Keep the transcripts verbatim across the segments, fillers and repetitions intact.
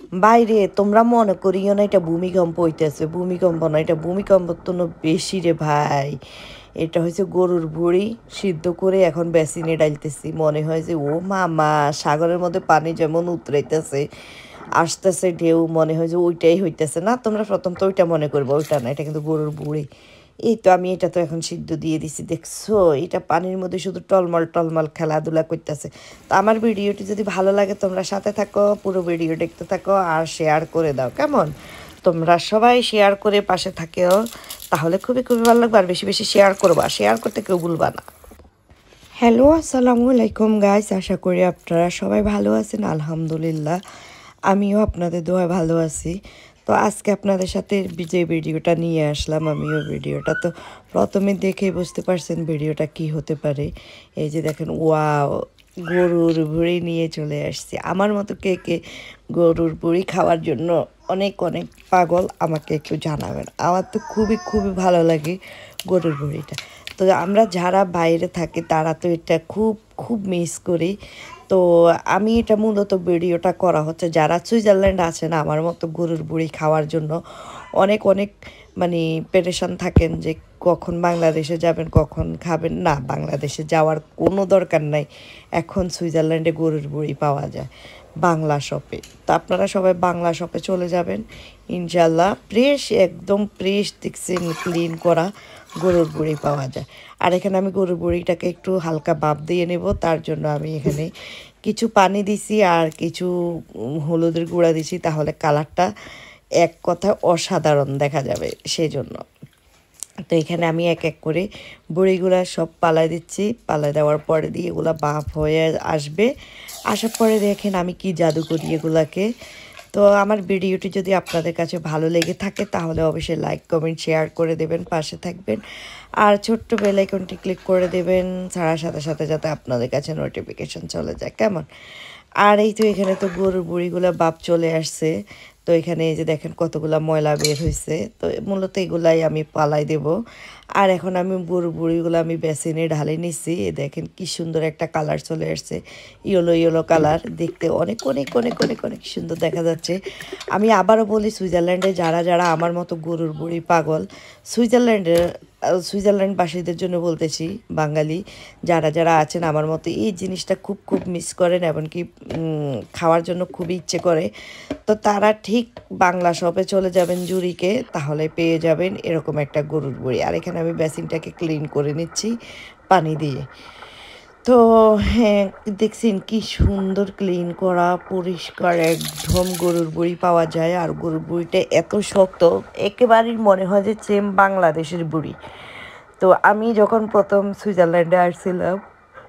বাইরে তোমরা মনে করিও না এটা ভূমিকম্প হইতেছে, ভূমিকম্প না, এটা ভূমিকম্প তো বেশি রে ভাই। এটা হচ্ছে গরুর ভুঁড়ি সিদ্ধ করে এখন বেসিনে ডালতেছি। মনে হয় যে ও মামা, সাগরের মধ্যে পানি যেমন উতরাইতেছে, আসতেছে ঢেউ, মনে হয় যে ওইটাই হইতেছে। না, তোমরা প্রথম তো ওইটা মনে করবো, ওইটা না, এটা কিন্তু গরুর ভুঁড়ি। এই তো আমি এটা তো এখন সিদ্ধ দিয়ে দিছি, দেখছো এটা পানির মধ্যে শুধু টলমল টলমল খেলাধুলা করতেছে। তো আমার ভিডিওটি যদি ভালো লাগে তোমরা সাথে থাকো, পুরো ভিডিও দেখতে থাকো আর শেয়ার করে দাও, কেমন? তোমরা সবাই শেয়ার করে পাশে থাকেও, তাহলে খুবই খুবই ভালো লাগবে। আর বেশি বেশি শেয়ার করবা, শেয়ার করতে কেউ ভুলবা না। হ্যালো, আসসালামু আলাইকুম গাইস, আশা করি আপনারা সবাই ভালো আছেন। আলহামদুলিল্লাহ আমিও আপনাদের দোয়ায় ভালো আছি। তো আজকে আপনাদের সাথে যে ভিডিওটা নিয়ে আসলাম, আমিও ভিডিওটা তো প্রথমে দেখেই বুঝতে পারছেন ভিডিওটা কি হতে পারে। এই যে দেখেন, ওয়াও, গরুর ভুঁড়ি নিয়ে চলে আসছি। আমার মতো কে কে গরুর ভুঁড়ি খাওয়ার জন্য অনেক অনেক পাগল, আমাকে একটু জানাবেন। আমার তো খুবই খুবই ভালো লাগে গরুর ভুঁড়িটা। তো আমরা যারা বাইরে থাকি তারা তো এটা খুব খুব মিস করি। তো আমি এটা মূলত ভিডিওটা করা হচ্ছে যারা সুইজারল্যান্ড আছেন আমার মতো গরুর ভুঁড়ি খাওয়ার জন্য অনেক অনেক মানে পেরেশান থাকেন যে কখন বাংলাদেশে যাবেন, কখন খাবেন। না, বাংলাদেশে যাওয়ার কোনো দরকার নাই, এখন সুইজারল্যান্ডে গরুর ভুঁড়ি পাওয়া যায় বাংলা শপে। তো আপনারা সবাই বাংলা শপে চলে যাবেন ইনশাল্লাহ। ফ্রেশ, একদম ফ্রেশ দেখছেন, ক্লিন করা গরুর ভুঁড়ি পাওয়া যায়। আর এখানে আমি গরুর ভুঁড়িটাকে একটু হালকা ভাপ দিয়ে নেব, তার জন্য আমি এখানে কিছু পানি দিছি আর কিছু হলুদের গুঁড়া দিছি, তাহলে কালারটা এক কথা অসাধারণ দেখা যাবে সেই জন্য। তো এখানে আমি এক এক করে বড়িগুলা সব পালাই দিচ্ছি, পালাই দেওয়ার পরে দিয়ে এগুলো বাফ হয়ে আসবে। আসার পরে দেখেন আমি কি জাদু করি এগুলাকে। তো আমার ভিডিওটি যদি আপনাদের কাছে ভালো লেগে থাকে তাহলে অবশ্যই লাইক কমেন্ট শেয়ার করে দেবেন, পাশে থাকবেন আর ছোট্ট বেল আইকনটি ক্লিক করে দেবেন, ছাড়ার সাথে সাথে যাতে আপনাদের কাছে নোটিফিকেশন চলে যায়, কেমন? আর এই তো এখানে তো গরুর বুড়িগুলো বাপ চলে আসছে। তো এখানে এই যে দেখেন কতগুলা ময়লা বের হয়েছে, তো মূলত এগুলাই আমি পালাই দেব। আর এখন আমি গরুর বুড়িগুলো আমি বেসিনে ঢালে নিচ্ছি। দেখেন কি সুন্দর একটা কালার চলে আসছে, ইয়েলো ইয়েলো কালার, দেখতে অনেক অনেক অনেক অনেক অনেক সুন্দর দেখা যাচ্ছে। আমি আবারও বলি, সুইজারল্যান্ডে যারা যারা আমার মতো গরুর বুড়ি পাগল, সুইজারল্যান্ডের সুইজারল্যান্ডবাসীদের জন্য বলতেছি, বাঙালি যারা যারা আছেন আমার মতো এই জিনিসটা খুব খুব মিস করেন, এমনকি খাওয়ার জন্য খুবই ইচ্ছে করে, তো তারা ঠিক বাংলা শপে চলে যাবেন জুরিকে, তাহলে পেয়ে যাবেন এরকম একটা গরুর বুড়ি। আর এখানে আমি বেসিনটাকে ক্লিন করে নিচ্ছি পানি দিয়ে। তো হ্যাঁ, দেখছেন কি সুন্দর ক্লিন করা পরিষ্কার একদম গরুর বুড়ি পাওয়া যায়। আর গরুর বুড়িটা এত শক্ত, একেবারেই মনে হয় যে সেম বাংলাদেশের বুড়ি। তো আমি যখন প্রথম সুইজারল্যান্ডে আসছিলাম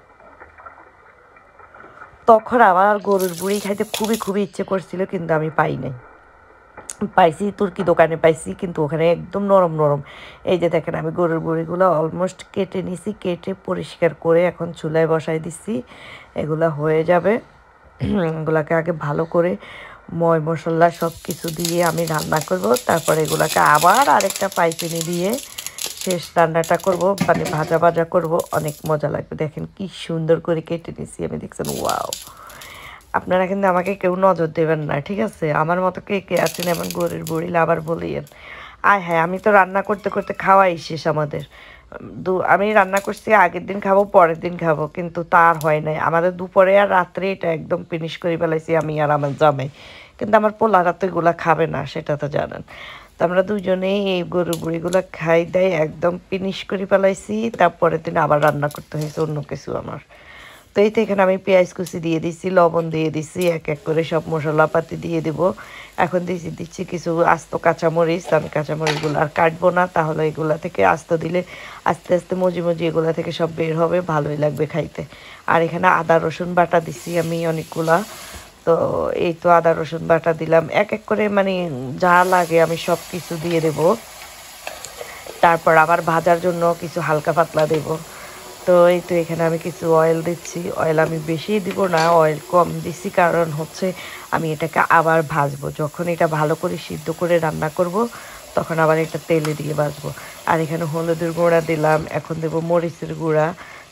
তখন আমার গরুর বুড়ি খাইতে খুবই খুবই ইচ্ছে করছিল, কিন্তু আমি পাই নাই। পাইছি তুর্কি দোকানে পাইছি, কিন্তু ওখানে একদম নরম নরম। এই যে দেখেন আমি গরুর বুড়িগুলো অলমোস্ট কেটে নিছি, কেটে পরিষ্কার করে এখন চুলায় বসাই দিচ্ছি। এগুলা হয়ে যাবে, এগুলাকে আগে ভালো করে ময় মশলা সব কিছু দিয়ে আমি রান্না করব, তারপরে এগুলাকে আবার আরেকটা পাইপিনি দিয়ে শেষ রান্নাটা করব, মানে ভাজা ভাজা করব, অনেক মজা লাগবে। দেখেন কি সুন্দর করে কেটে নিছি আমি, দেখছেন? ওয়াও! আপনারা কিন্তু আমাকে কেউ নজর দেবেন না, ঠিক আছে? আমার মতো কে কে আছেন এমন গরুর বুড়ি আবার বলিয়েন। আয় হ্যাঁ, আমি তো রান্না করতে করতে খাওয়াই শেষ আমাদের। দু আমি রান্না করছি আগের দিন খাবো, পরের দিন খাবো, কিন্তু তার হয় নাই আমাদের। দুপুরে আর রাত্রে এটা একদম ফিনিশ করে ফেলাইছি আমি আর আমার জামাই। কিন্তু আমার পোলারা তো এগুলো খাবে না, সেটা তো জানেন। তো আমরা দুজনেই এই গরুর বুড়িগুলো খাই দেয় একদম ফিনিশ করে ফেলাইছি। তারপরের দিন আবার রান্না করতে হয়েছে অন্য কিছু আমার। তো এই তো এখানে আমি পেঁয়াজ কুচি দিয়ে দিচ্ছি, লবণ দিয়ে দিচ্ছি, এক এক করে সব মশলাপাতি দিয়ে দেবো। এখন দিচ্ছি দিচ্ছি কিছু আস্ত কাঁচামরিচ। আমি কাঁচামরিচগুলো আর কাটবো না, তাহলে এগুলা থেকে আস্ত দিলে আস্তে আস্তে মজি মজি এগুলা থেকে সব বের হবে, ভালোই লাগবে খাইতে। আর এখানে আদা রসুন বাটা দিচ্ছি আমি অনেকগুলা। তো এই তো আদা রসুন বাটা দিলাম, এক এক করে মানে যা লাগে আমি সব কিছু দিয়ে দেবো। তারপর আবার ভাজার জন্য কিছু হালকা পাতলা দেবো। তো এই তো এখানে আমি কিছু অয়েল দিচ্ছি, অয়েল আমি বেশি দিব না, অয়েল কম দিচ্ছি, কারণ হচ্ছে আমি এটাকে আবার ভাজবো। যখন এটা ভালো করে সিদ্ধ করে রান্না করব তখন আবার এটা তেলে দিয়ে ভাজবো। আর এখানে হলুদের গুঁড়া দিলাম, এখন দেবো মরিচের গুঁড়া,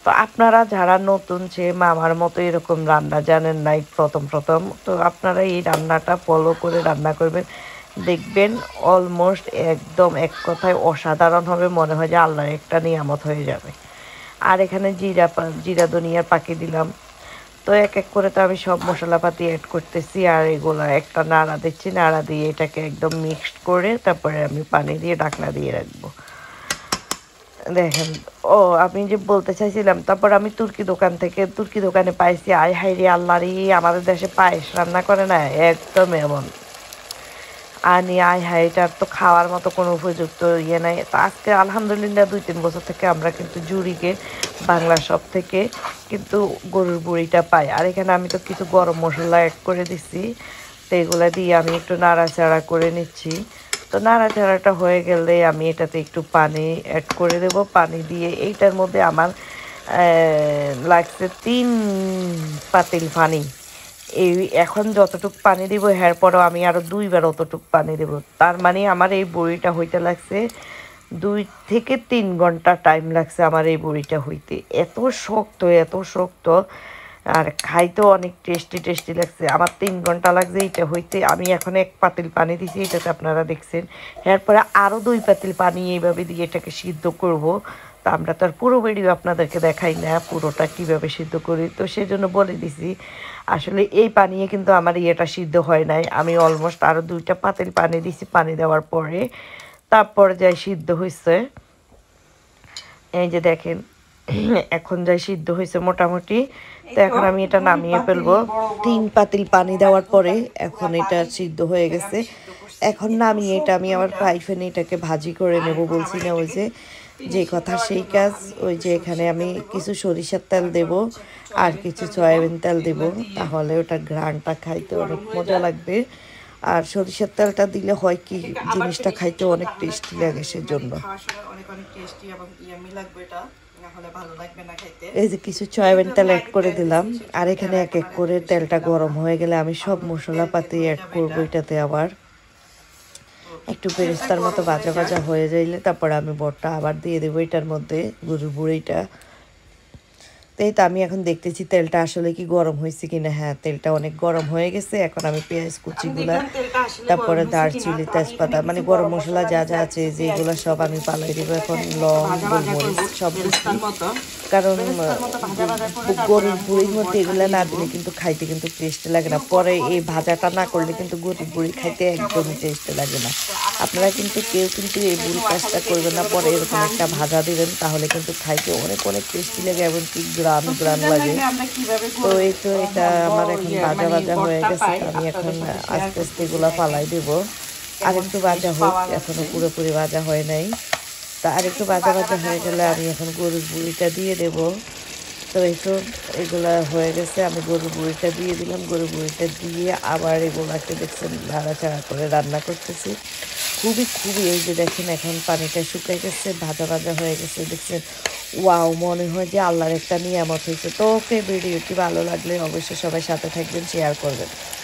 তো আপনারা যারা নতুন যে মামার মতো এরকম রান্না জানেন নাই প্রথম প্রথম, তো আপনারা এই রান্নাটা ফলো করে রান্না করবেন, দেখবেন অলমোস্ট একদম এক কথায় অসাধারণ হবে, মনে হয় যে আল্লাহর একটা নিয়ামত হয়ে যাবে। আর এখানে জিরা জিরা ধনিয়ার পাখি দিলাম। তো এক এক করে তো আমি সব মশলাপাতি অ্যাড করতেছি, আর এগুলো একটা নাড়া দিচ্ছি, নাড়া দিয়ে এটাকে একদম মিক্সড করে তারপরে আমি পানি দিয়ে ঢাকনা দিয়ে রাখবো। দেখেন, ও আমি যে বলতে চাইছিলাম, তারপর আমি তুর্কি দোকান থেকে তুর্কি দোকানে পাইছি, আয় হাই রে আল্লাহরি, আমাদের দেশে পায়েস রান্না করে না একদম এমন। আনি আয় হাই, এটার তো খাওয়ার মতো কোনো উপযুক্ত ইয়ে নাই। তো আজকে আলহামদুলিল্লাহ দুই তিন বছর থেকে আমরা কিন্তু জুড়িকে বাংলা শপ থেকে কিন্তু গরুর বুড়িটা পাই। আর এখানে আমি তো কিছু গরম মশলা অ্যাড করে দিচ্ছি, তো এগুলো দিয়ে আমি একটু নাড়াচাড়া করে নিচ্ছি। তো নাড়াচাড়াটা হয়ে গেলে আমি এটাতে একটু পানি অ্যাড করে দেব। পানি দিয়ে এইটার মধ্যে আমার লাগছে তিন পাতিল পানি। এই এখন যতটুকু পানি দিব এরপরেও আমি আরও দুইবার অতটুকু পানি দেব। তার মানে আমার এই বড়িটা হইতে লাগছে দুই থেকে তিন ঘন্টা টাইম লাগছে আমার এই বড়িটা হইতে। এত শক্ত এত শক্ত, আর খাইতেও অনেক টেস্টি টেস্টি লাগছে। আমার তিন ঘন্টা লাগছে এইটা হইতে। আমি এখন এক পাতিল পানি দিছি, এটাতে আপনারা দেখছেন। এরপরে আরও দুই পাতিল পানি এইভাবে দিয়ে এটাকে সিদ্ধ করব। তো আমরা তো আর পুরো ভিডিও আপনাদেরকে দেখাই না পুরোটা কীভাবে সিদ্ধ করি, তো সেজন্য বলে দিছি। আসলে এই পানিয়ে কিন্তু আমার ইয়েটা সিদ্ধ হয় নাই, আমি অলমোস্ট আরও দুইটা পাতিল পানি দিছি। পানি দেওয়ার পরে তারপর যাই সিদ্ধ হয়েছে, এই যে দেখেন এখন যাই সিদ্ধ হয়েছে মোটামুটি। তো এখন আমি এটা নামিয়ে ফেলবো। তিন পাতিল পানি দেওয়ার পরে এখন এটা সিদ্ধ হয়ে গেছে। এখন নামিয়ে এটা আমি আমার ফ্রাই প্যানে এটাকে ভাজি করে নেব। বলছি না ওই যে যে কথা সেই কাজ। ওই যে এখানে আমি কিছু সরিষার তেল দেব আর কিছু সয়াবিন তেল দেব, তাহলে ওটা ঘ্রাণটা খাইতে অনেক মজা লাগবে। আর সরিষার তেলটা দিলে হয় কি, জিনিসটা খাইতে অনেক টেস্টি লাগে, সেজন্য। এই যে কিছু সয়াবিন তেল অ্যাড করে দিলাম। আর এখানে এক এক করে তেলটা গরম হয়ে গেলে আমি সব মশলাপাতি অ্যাড করবো এটাতে। আবার একটু বেরেস্তার মতো ভাজা ভাজা হয়ে যাইলে তারপরে আমি বটটা আবার দিয়ে দেবো এটার মধ্যে, গরুর বুড়িটা। তো এই তো আমি এখন দেখতেছি তেলটা আসলে কি গরম হয়েছে কিনা। হ্যাঁ, তেলটা অনেক গরম হয়ে গেছে। এখন আমি পেঁয়াজ কুচিগুলা, তারপরে দারচিনি, তেজপাতা, মানে গরম মশলা যা যা আছে যেগুলো সব আমি পালাই দেবো। এখন লং, গোলমরিচ সব দিচ্ছি, কারণ গরুর বুড়ির মধ্যে এগুলো না দিলে কিন্তু খাইতে কিন্তু টেস্ট লাগে না। পরে এই ভাজাটা না করলে কিন্তু গরুর বুড়ি খাইতে একদমই টেস্ট লাগে না। আপনারা কিন্তু কেউ কিন্তু এই ভুল কাজটা করবেন না, পরে এরকম একটা ভাজা দিবেন, তাহলে কিন্তু খাইতে অনেক অনেক টেস্টি লাগে, এমনকি গ্রাম গ্রাম লাগে। তো এই তো এটা আমার এখন ভাজা ভাজা হয়ে গেছে। আমি এখন আস্তে আস্তে এগুলো পালাই দেবো। আর একটু ভাজা হোক, এখনো পুরোপুরি ভাজা হয় নাই। তা আর একটু ভাজা ভাজা হয়ে গেলে আমি এখন গরুর বুড়িটা দিয়ে দেব। তো এই তো এগুলো হয়ে গেছে, আমি গরুর বুড়িটা দিয়ে দিলাম। গরুর বুড়িটা দিয়ে আবার এগুলোকে দেখছেন নাড়াচাড়া করে রান্না করতেছি। খুবই খুবই এই যে দেখেন এখন পানিটা শুকিয়ে গেছে, ভাজা ভাজা হয়ে গেছে, দেখছেন। ওয়াও, মনে হয় যে আল্লাহর একটা নিয়ামত হয়েছে। তো ওকে, ভিডিওটি ভালো লাগলে অবশ্যই সবাই সাথে থাকবেন, শেয়ার করবেন।